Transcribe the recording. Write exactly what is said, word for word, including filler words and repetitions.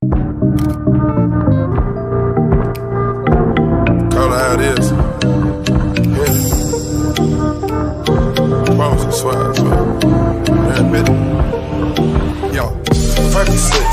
Call it how it is. Yeah. Promise, I swear, I swear. Man, bitch. Yo, Percocet.